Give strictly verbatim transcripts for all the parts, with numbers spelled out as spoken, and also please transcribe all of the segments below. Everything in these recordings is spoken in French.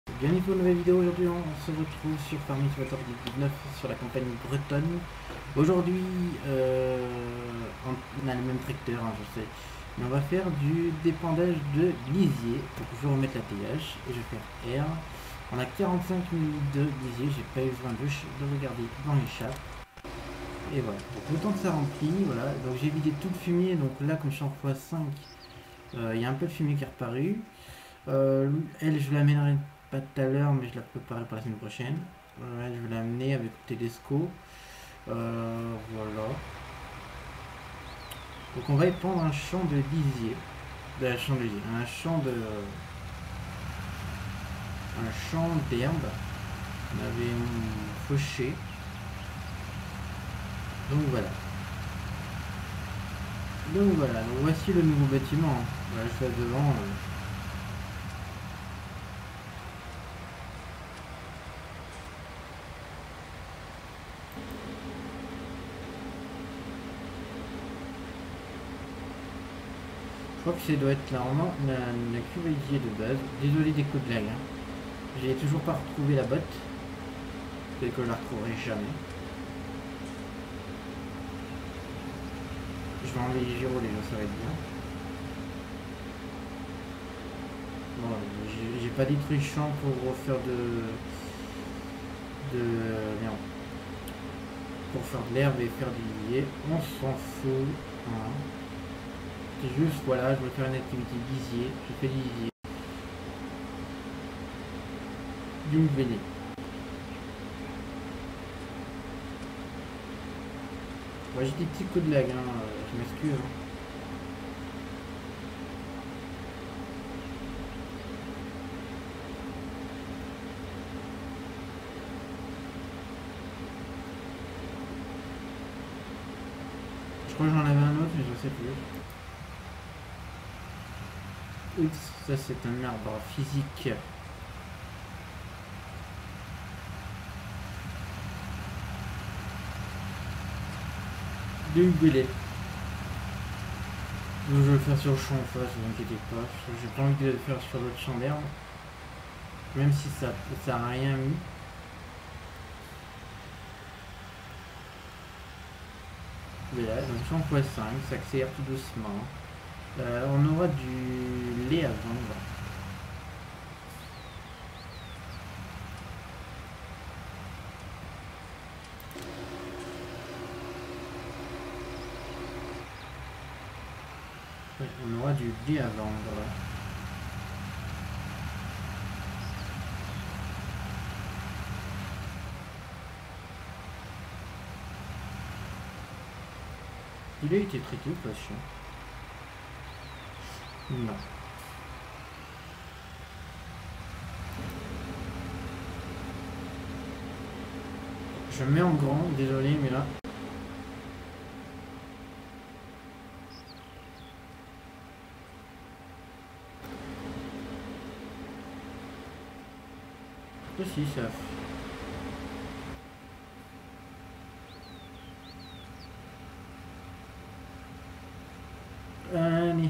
Bienvenue pour une nouvelle vidéo. Aujourd'hui on se retrouve sur Farming Simulator dix-neuf sur la campagne bretonne. Aujourd'hui euh, on a le même tracteur, hein, je sais, mais on va faire du dépendage de lisier. Donc je vais remettre l'attelage et je vais faire R. On a quarante-cinq minutes de lisier, j'ai pas eu besoin de, de regarder dans les chats. Et voilà, donc le temps que ça remplit, voilà, donc j'ai vidé tout le fumier, donc là comme je suis en fois cinq, il euh, y a un peu de fumier qui est reparu. Euh, elle, je l'amènerai pas tout à l'heure, mais je la préparerai pour la semaine prochaine. Euh, elle, je vais l'amener avec Tedesco. Euh, voilà. Donc on va y prendre un champ de lisier. De la champ de lisier. Un champ de. Un champ d'herbe. On avait fauché. Donc voilà. Donc voilà. Donc voici le nouveau bâtiment. Voilà, je suis devant. Euh, Je crois que ça doit être normalement la, la cuvelier de base. Désolé des coups de lag. Hein. J'ai toujours pas retrouvé la botte. Peut-être que je la retrouverai jamais. Je vais enlever les gyros, les gens, ça va être bien. Bon, j'ai pas détruit le champ pour refaire de. de. Merde. Pour faire de l'herbe et faire du lisier. On s'en fout. Hein. C'est juste, voilà, je veux faire une activité lisier. Je fais du lisier. Du véné. Moi, j'ai des petits coups de lag, hein. Je m'excuse. Hein. Je crois que j'en avais un autre, mais je sais plus. Oups, ça c'est un arbre physique. Du véné. Je vais le faire sur le champ en face, ne vous inquiétez pas. J'ai pas envie de le faire sur l'autre champ d'herbe. Même si ça ça a rien mis. Voilà, donc champ fois cinq, ça accélère tout doucement. Euh, on aura du lait à vendre. Ouais, on aura du lait à vendre. Il a été traité ou pas chien? Non. Je mets en grand, désolé, mais là. Aussi, ça. Allez.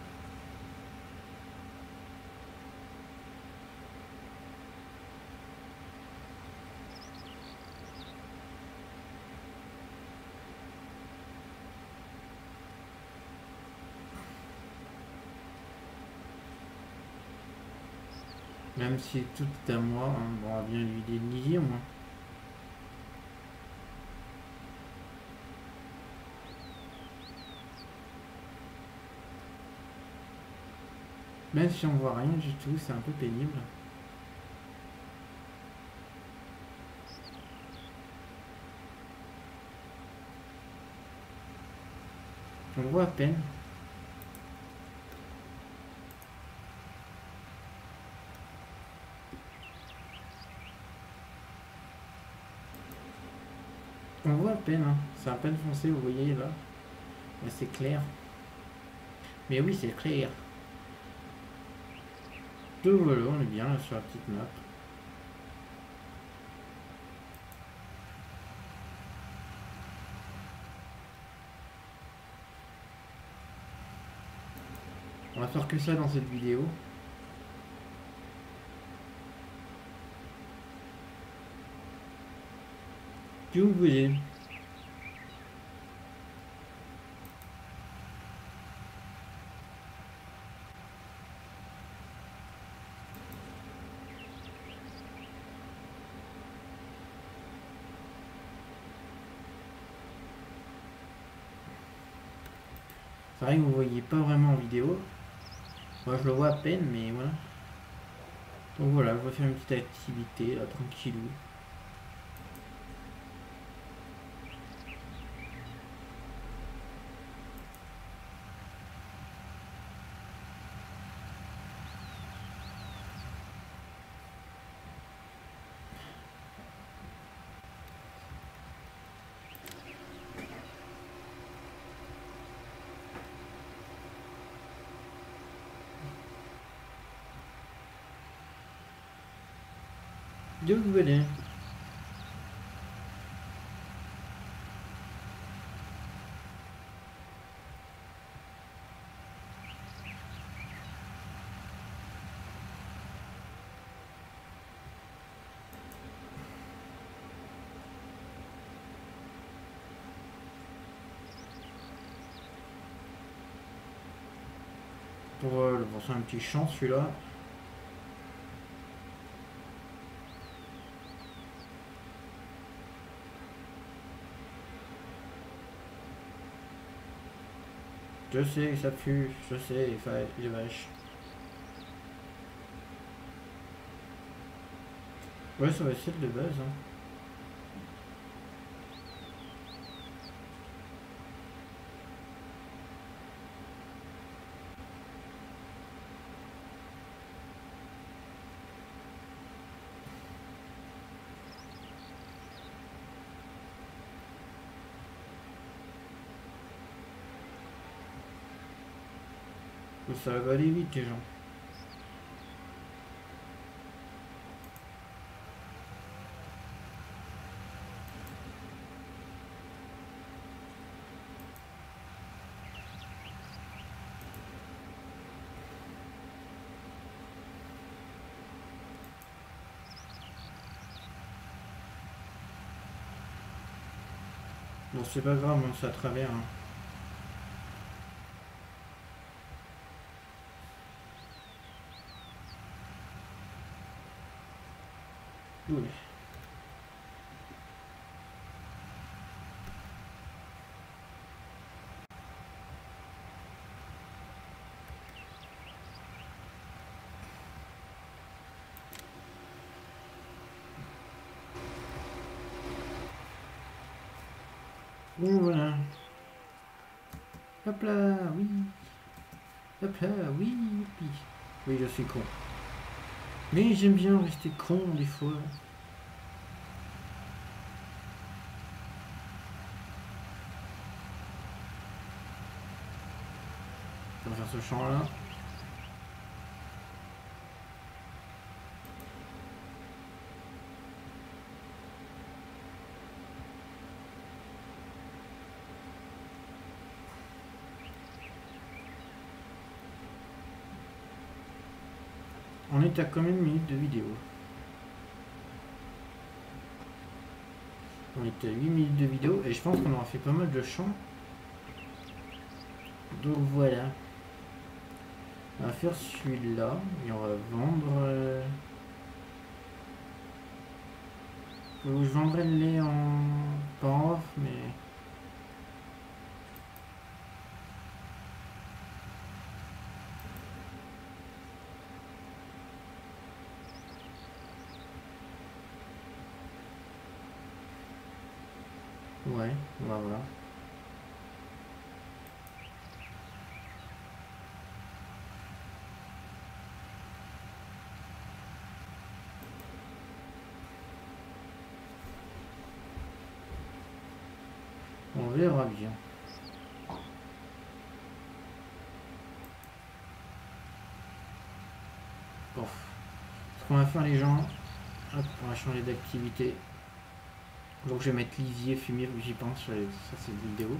Même si tout est à moi, on va bien lui dénier, moi. Même si on voit rien du tout, c'est un peu pénible. On voit à peine. On voit à peine, hein. C'est à peine foncé, vous voyez là. Mais c'est clair. Mais oui, c'est clair. Donc voilà, on est bien là sur la petite map. On va faire que ça dans cette vidéo. Si vous voulez. C'est vrai que vous voyez pas vraiment en vidéo. Moi je le vois à peine, mais voilà. Donc voilà, je vais faire une petite activité là, tranquillou. D'où vous venez? Pour, euh, pour c'est un petit champ celui-là. Je sais, ça pue, je sais, les, fa- les vaches. Ouais, ça va être celle de base. Hein. Ça va aller vite, les gens. Bon, c'est pas grave, on sait à travers. Hein. Oui. Bon, voilà. Hop là, oui. Hop là, oui, youpi. Oui, je suis con. Mais j'aime bien rester con des fois. On va faire ce champ là. On est à combien de minutes de vidéo? On est à huit minutes de vidéo et je pense qu'on aura fait pas mal de champs. Donc voilà. On va faire celui-là et on va vendre. Euh... Je vendrai le lait en. Pas en off, mais. Ouais, on va voir. On verra bien. Bon. Ce qu'on va faire les gens. Hop, on va changer d'activité. Donc je vais mettre lisier, fumier, j'y pense, ça c'est une vidéo.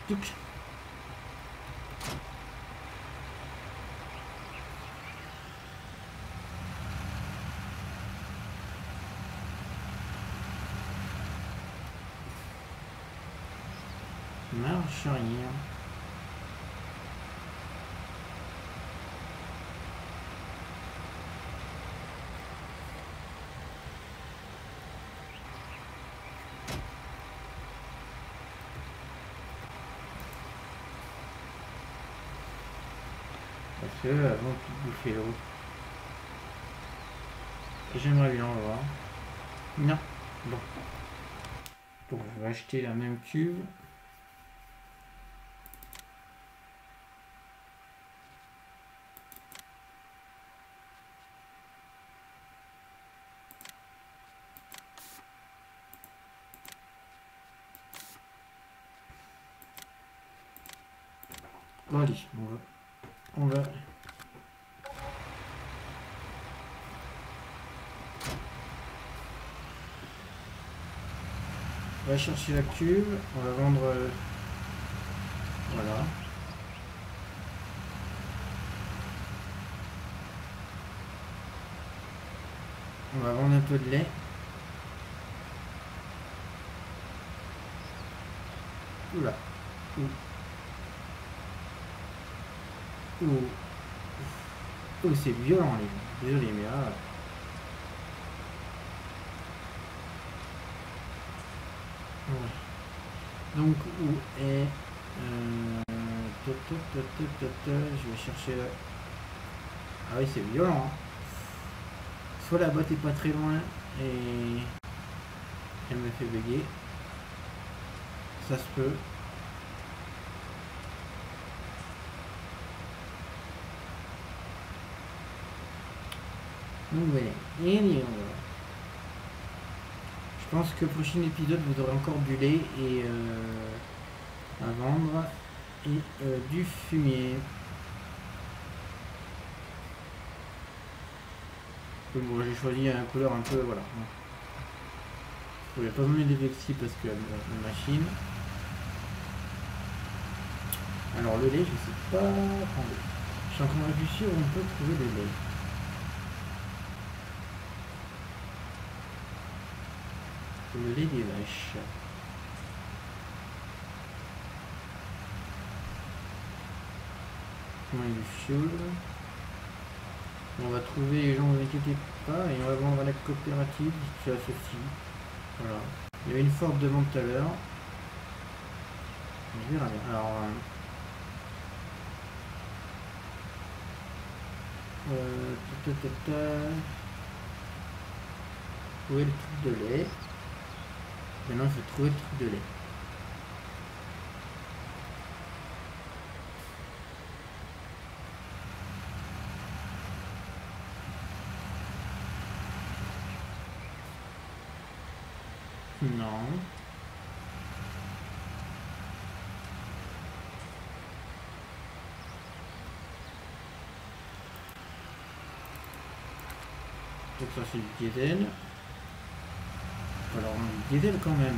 Touc. Marche rien. Parce que avant de bouffer l'eau. J'aimerais bien voir. Non. Bon. Donc je vais acheter la même cuve. Bon allez, on va. On va. On va chercher la cuve, on va vendre. Euh, voilà. On va vendre un peu de lait. Oula. Ouh. Ouh. Oh, c'est violent, les. Désolé, mais là. Ouais. Donc, où est. Euh, ta, ta, ta, ta, ta, ta, je vais chercher. La... Ah oui, c'est violent. Hein. Soit la boîte est pas très loin et elle me fait bugger. Ça se peut. Donc voilà. Et je pense que le prochain épisode vous aurez encore du lait et euh, à vendre et euh, du fumier. Bon, j'ai choisi un couleur un peu voilà. Il n'y a pas besoin d'effectifs parce que la machine. Alors le lait, je sais pas. Attendez. Je suis en train de réfléchir où on peut trouver le lait. Le lait des vaches. Comment il du fioul. On va trouver les gens, ne vous inquiétez pas, et on va vendre à la coopérative qui associe. Voilà. Il y avait une forte demande tout à l'heure. Je verrai bien. Alors. Euh, ta, ta, ta, ta. Où est le truc de lait? Maintenant, il faut trouver le truc de lait. Non. Donc ça c'est du diesel. Alors on a du diesel quand même.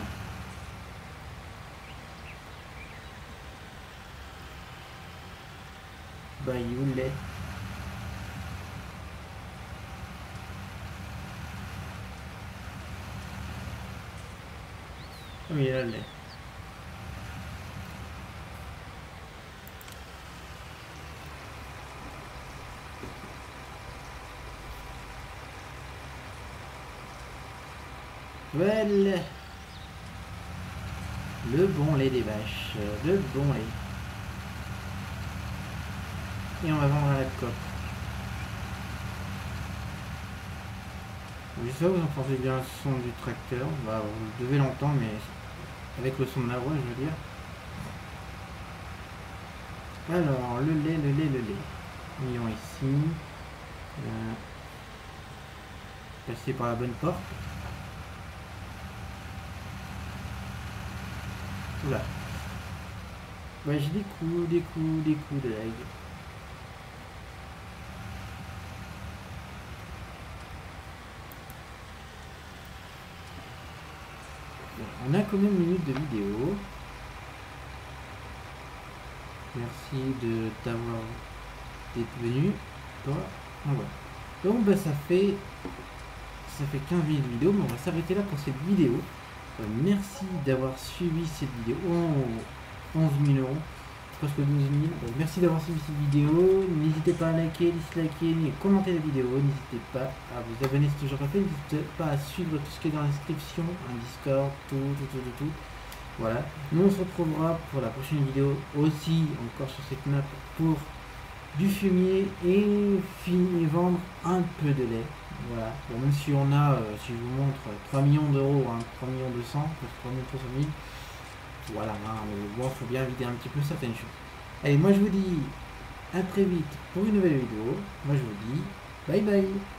Bah il est où le lait? Oui, il y a le lait. Well, le bon lait des vaches, le bon lait. Et on va vendre à la coque. Je sais pas, vous entendez bien le son du tracteur. Bah, vous devez l'entendre, mais avec le son de ma voix, je veux dire. Alors, le lait, le lait, le lait. Voyons ici. Euh, passer par la bonne porte. Oula. Bah, j'ai des coups, des coups, des coups de lag. Bon, on a combien de minutes de vidéo? merci de t'avoir d'être venu. Toi, ah, voilà. Donc bah, ça fait ça fait quinze minutes de vidéo, mais on va s'arrêter là pour cette vidéo. Euh, merci d'avoir suivi cette vidéo. Oh, onze mille euros, presque douze mille. Donc, merci d'avoir suivi cette vidéo. N'hésitez pas à liker, disliker et commenter la vidéo. N'hésitez pas à vous abonner si toujours pas fait. N'hésitez pas à suivre tout ce qui est dans la description, un Discord, tout, tout, tout, tout, tout. Voilà. Nous on se retrouvera pour la prochaine vidéo aussi, encore sur cette map, pour du fumier et finir vendre un peu de lait. Voilà. Bon, même si on a, euh, si je vous montre, trois millions d'euros, hein, trois millions deux cents, trois millions trois cent mille. Voilà, hein, bon, faut bien vider un petit peu certaines choses. Allez, moi je vous dis à très vite pour une nouvelle vidéo. Moi je vous dis bye bye.